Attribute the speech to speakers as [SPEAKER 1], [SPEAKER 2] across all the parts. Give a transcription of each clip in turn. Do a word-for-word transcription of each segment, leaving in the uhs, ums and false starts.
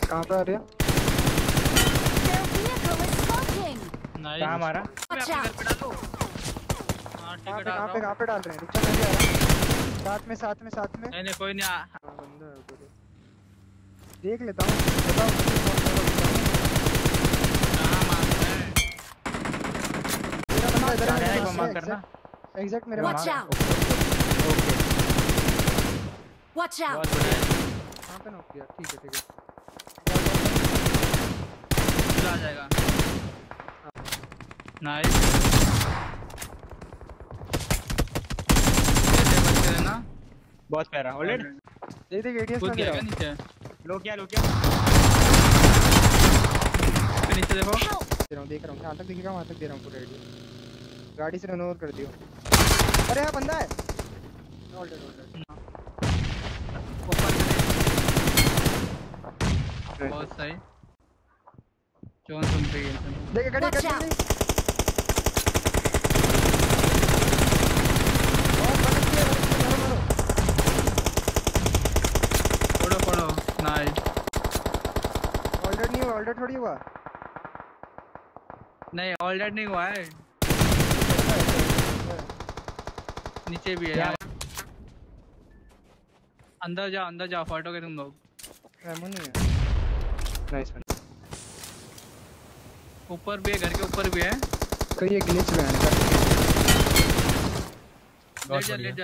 [SPEAKER 1] कहां पे आ रहे हो?
[SPEAKER 2] नाइस। कहां मारा?
[SPEAKER 3] घर पे डालो। हां ठीक है,
[SPEAKER 1] कहां पे कहां पे डाल रहे हैं? रुक जा, मैं भी आ रहा हूं। साथ में साथ में साथ में।
[SPEAKER 3] नहीं नहीं कोई नहीं आ।
[SPEAKER 1] हां बंदा है उधर। देख लेता हूं, बताओ
[SPEAKER 3] कहां मार रहा है?
[SPEAKER 1] मेरा बंदा इधर
[SPEAKER 2] जाने
[SPEAKER 1] है,
[SPEAKER 2] को मत करना।
[SPEAKER 1] एग्जैक्ट मेरे
[SPEAKER 4] Watch
[SPEAKER 1] वहां।
[SPEAKER 4] out!
[SPEAKER 2] Okay
[SPEAKER 4] Watch out!
[SPEAKER 2] बहुत बढ़िया।
[SPEAKER 1] कहां पे नॉक किया? ठीक है ठीक है।
[SPEAKER 3] आ जाएगा। नाइस। ये बच गए ना?
[SPEAKER 2] बहुत प्यारा। ऑलरेडी
[SPEAKER 1] देख देख एडीएस
[SPEAKER 3] कूद
[SPEAKER 1] में
[SPEAKER 3] गया
[SPEAKER 1] गिरा।
[SPEAKER 3] क्या नीचे?
[SPEAKER 2] लो क्या लो क्या
[SPEAKER 3] नीचे देखो।
[SPEAKER 1] दे रहा हूं देख रहा हूं, जहां तक दिखेगा वहां तक दे रहा हूं पूरा एडीएस। गाड़ी से रन ओवर कर दियो। अरे यहां बंदा है। ऑलरेडी ऑलरेडी
[SPEAKER 3] बहुत सही। जोन तुम पे गए।
[SPEAKER 1] देख गाड़ी
[SPEAKER 4] Watch
[SPEAKER 1] गाड़ी
[SPEAKER 4] out!
[SPEAKER 1] नहीं। बहुत बड़ी है, मारो मारो।
[SPEAKER 3] फोड़ो फोड़ो। नाइस।
[SPEAKER 1] ऑलरेडी नहीं हुआ, ऑलरेडी थोड़ी हुआ।
[SPEAKER 3] नहीं ऑल डेड नहीं हुआ है। नीचे भी है। अंदर जाओ अंदर जाओ, फाटोगे तुम लोग।
[SPEAKER 1] एमो नहीं है। Nice one.
[SPEAKER 3] ऊपर भी है, घर के ऊपर भी है।
[SPEAKER 1] कहीं ये ग्लिच में आने का।
[SPEAKER 3] लेट जा लेट जा।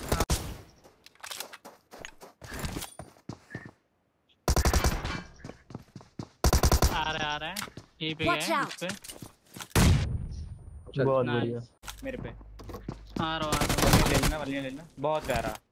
[SPEAKER 3] आ रहा है आ रहा है। यहीं पे
[SPEAKER 4] Watch
[SPEAKER 3] है
[SPEAKER 4] out!
[SPEAKER 3] इस पे।
[SPEAKER 2] बहुत
[SPEAKER 3] Nice.
[SPEAKER 2] बढ़िया। मेरे पे
[SPEAKER 3] आ रहा हूँ आ रहा हूँ।
[SPEAKER 2] ले लेना वाली लेना। बहुत प्यारा।